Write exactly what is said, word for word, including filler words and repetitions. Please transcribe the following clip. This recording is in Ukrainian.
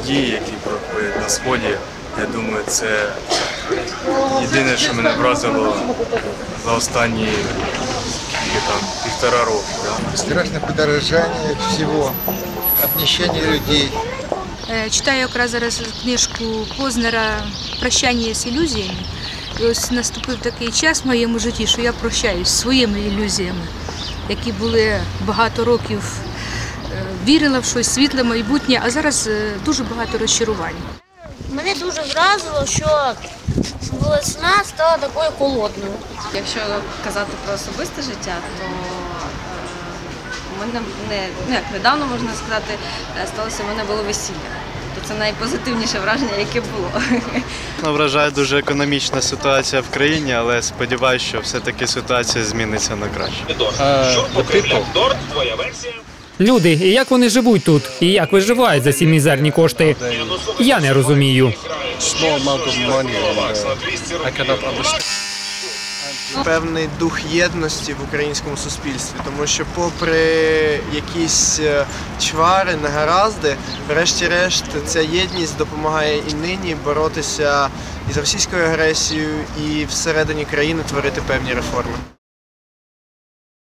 події, які проходять на Сході, я думаю, це єдине, що мене вразило за останні там, півтора року. Да. Страшне подорожання всього, обнищання людей. Читаю якраз зараз книжку Познера «Прощання з ілюзіями». І ось наступив такий час в моєму житті, що я прощаюсь зі своїми ілюзіями, які були багато років, вірила в щось світле майбутнє, а зараз дуже багато розчарувань. Мене дуже вразило, що весна стала такою холодною. Якщо казати про особисте життя, то у мене не, ну як недавно, можна сказати, сталося, у мене було весілля. То це найпозитивніше враження, яке було. Вражає дуже економічна ситуація в країні, але сподіваюся, що все-таки ситуація зміниться на краще. Люди, і як вони живуть тут? І як виживають за ці мізерні кошти? Я не розумію. Певний дух єдності в українському суспільстві, тому що попри якісь чвари, негаразди, врешті-решт ця єдність допомагає і нині боротися із російською агресією, і всередині країни творити певні реформи.